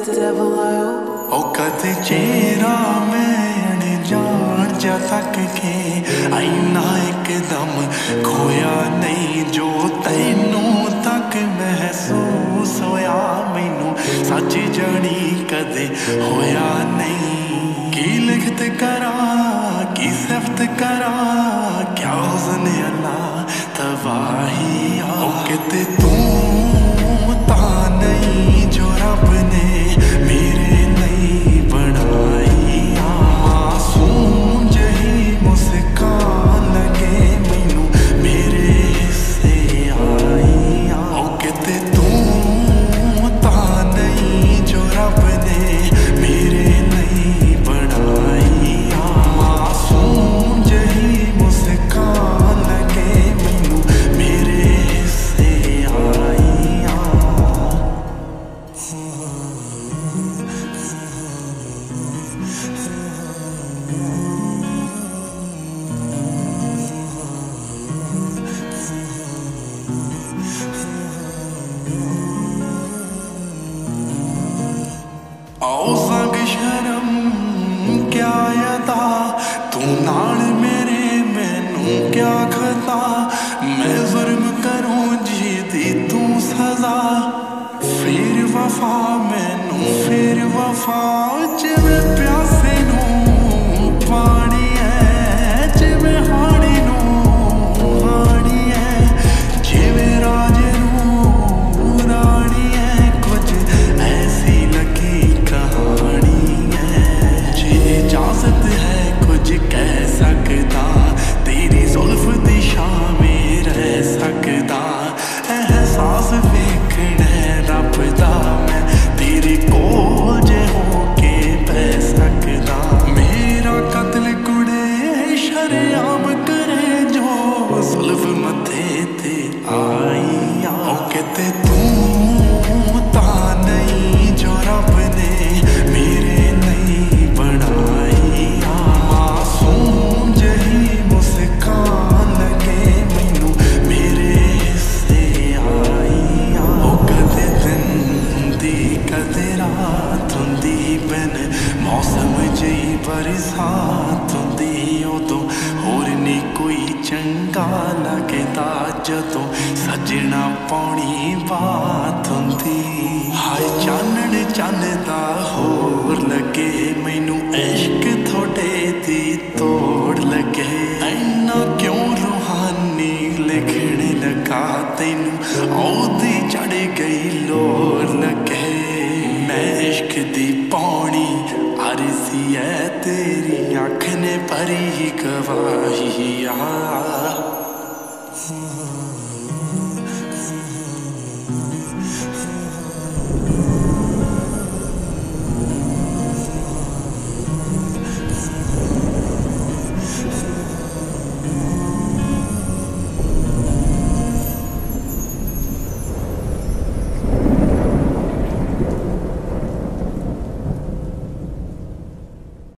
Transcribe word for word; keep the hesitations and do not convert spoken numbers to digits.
ओ कद चेहरा मैं अनजान जा तक के आईना एकदम खोया नहीं जो तैनू तक महसूस होया मैनू सच जानी कदे होया नहीं। की लिखत करा की सिफत करा क्या हुस्न अल्लाह तबाही ओ किते तू ता नहीं जो रब ने मेरे नहीं बनाई। मासूम जही मुस्कान लगे मैनू मेरे हिस्से आई। ओ किते तू ता नहीं जो रब ने मेरे नहीं बनाई। मासूम जही मुस्कान लगे मैनू मेरे हिस्से आई। आओ संग शर्म क्या अदा तू नाल मेरे मैनू क्या खता मैं जुर्म करूं जी दी तू सजा फिर वफा मैनू फिर वफा जिवें प्यासे नू पानी है जिवें हाड़ी नू हाड़ी है जिवें राजे नू रानी है कुछ ऐसी लगी कहानी है। जे इजाजत है कुछ कह सकता तेरी जुल्फ दिशा में रह सकता एहसास वेखना रब दा मैं तेरे कोल जे होके बह सकदा। मेरा कत्ल कुड़े शरेआम करे जो जुल्फ मथे ते आई। ओ किते तू ता नहीं जो रब ने मेरे नहीं बनाई। मासूम जही मुस्कान लगे मैनू मेरे हिस्से आई। ओ कदे दिन हुंदी कदे रात हुंदी बिन मौसम जही बरसात हुंदी उदों होर नहीं कोई चंगा लगदा जदों सजना पौनी बात हुंदी। हाय चानण चन्नदा होर लगे मैनू इश्क थोड़े दी तोड़ लगे ऐना क्यों रूहानी लिखने लगा तैनू औदी चढ़ गई लोर लगे। मैं इश्क दी पौनी अर्जी है तेरी अख ने भरी गवाही आ।